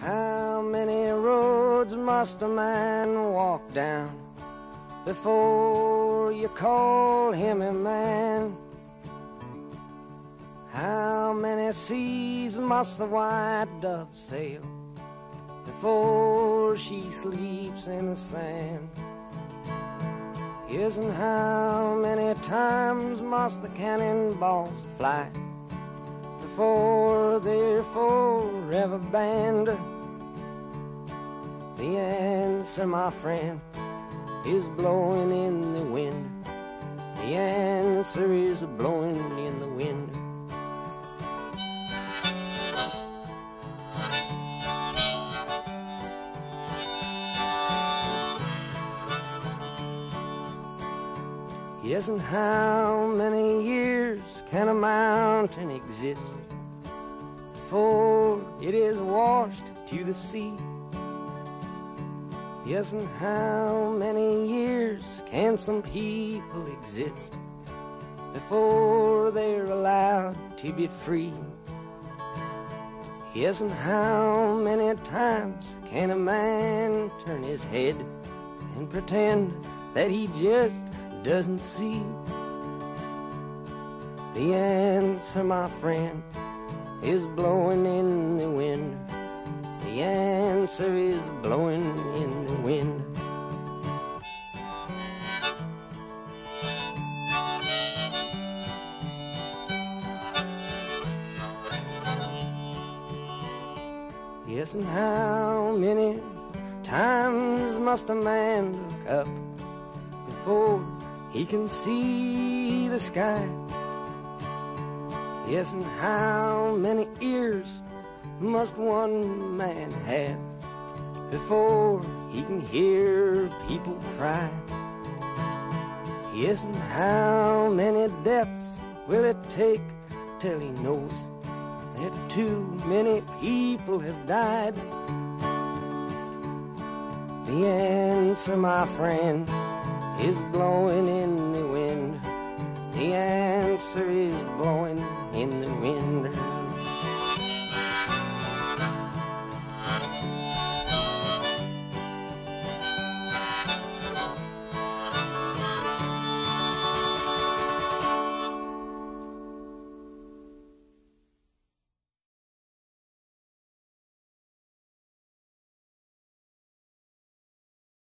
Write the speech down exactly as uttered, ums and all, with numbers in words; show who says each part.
Speaker 1: How many roads must a man walk down before you call him a man? How many seas must the white dove sail before she sleeps in the sand? Yes, and how many times must the cannonballs fly before they're forever banned? The answer, my friend, is blowing in the wind. The answer is blowing in the wind. Yes, and how many years can a mountain exist before it is washed to the sea? Yes, and how many years can some people exist before they're allowed to be free? Yes, and how many times can a man turn his head and pretend that he just doesn't see? The answer, my friend, is blowing in the wind. The answer is blowing in the wind. Yes, and how many times must a man look up before he can see the sky? Yes, and how many ears must one man have before he can hear people cry? Yes, and how many deaths will it take till he knows that too many people have died? The answer, my friend, is blowing in the wind.